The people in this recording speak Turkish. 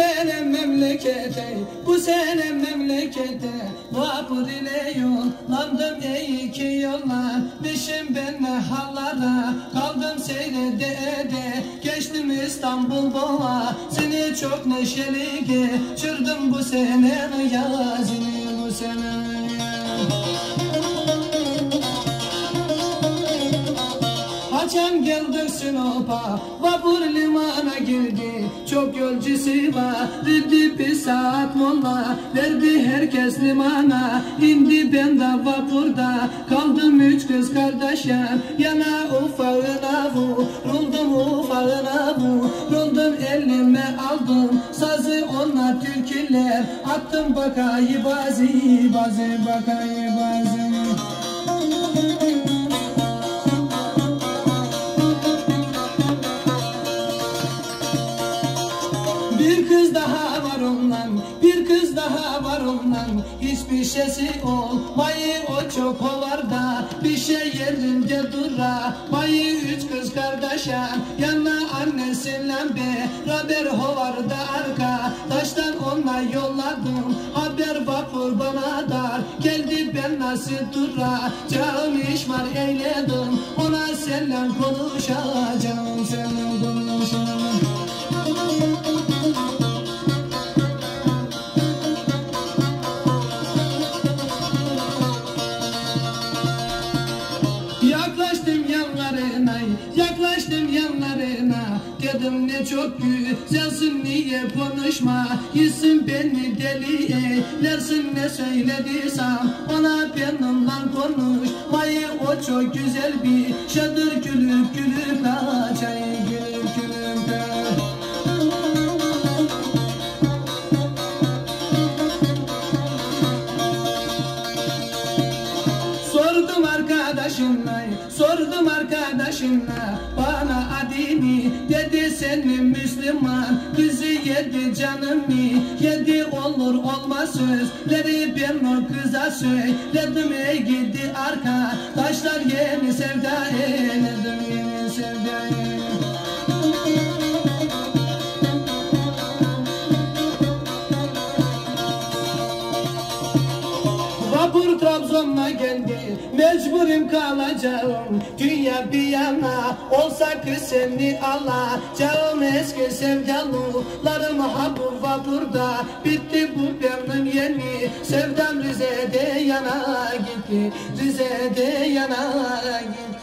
sene memlekete, bu sene memlekete vapur ile yollandım ey iki yollar. Düşüm ben ne hallara, kaldım seyrede. Geçtim İstanbul Boğa, seni çok neşeli geçirdim bu sene yazını, bu sene. Haçan geldik Sinop'a, vapur limana girdi. Çok yolcusu var, dedi bir saat mola. Verdi herkes limana, indi ben de vapurda. Kaldım üç kız kardeşim, yana ufağına vuruldum, ufağına vuruldum. Elime aldım sazı, onlar türküler. Attım bakayı bazı, bakayı bazı. Bir kız daha var ondan, bir kız daha var ondan. Hiçbir şeysi olmayı o çok hovarda. Bir şey yerinde duramayı üç kız kardeşe. Yanına annesiyle beraber hovarda arka. Taştan onunla yolladım haber, vapur bana dar. Geldi ben nasıl duracağım, işmar eyledim. Ona seninle konuşacağım, seninle konuşacağım. Yaklaştım yanlarına, dedim ne çok güzelsin, niye konuşma, hissin beni deli eylersin. Ne söylediysem ona benimle konuşmayı, o çok güzel bir şeydir. Gülüp gülüp kaçayım, gülüp gülüp kaçayım. Sordum arkadaşımla, bana adını dedi, senin Müslüman kızı yedi, canımı yedi, olur olmaz sözleri ben o kıza söyledim. Ey gidi arkadaşlar, yeni sevda eyledim, yeni sevda eyledim. Vapur Trabzon'a geldi, mecburum kalacağım. Dünya bir yana olsa kız seni alacağım. Eski sevdalılarım ha bu vapurda bitti, bu benim yeni sevdam. Rize'de yana gitti, Rize'de yana gitti.